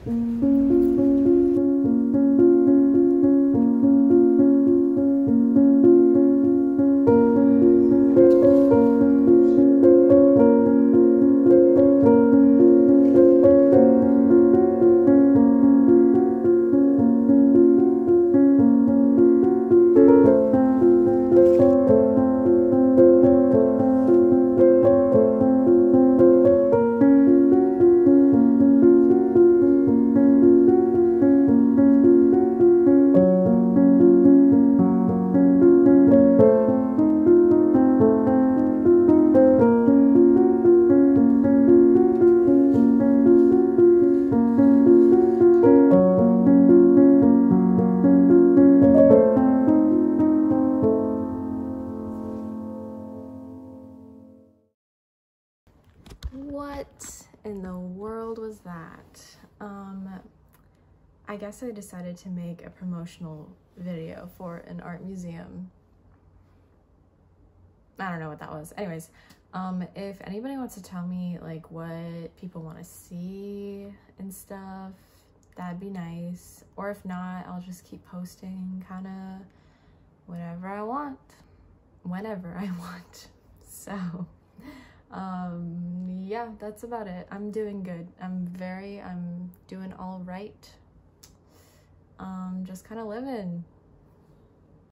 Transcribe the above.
What in the world was that? I guess I decided to make a promotional video for an art museum. I don't know what that was. Anyways, if anybody wants to tell me like what people want to see and stuff, that'd be nice. Or if not, I'll just keep posting kind of whatever I want, whenever I want. So yeah, that's about it. I'm doing good. I'm doing all right. Just kind of living.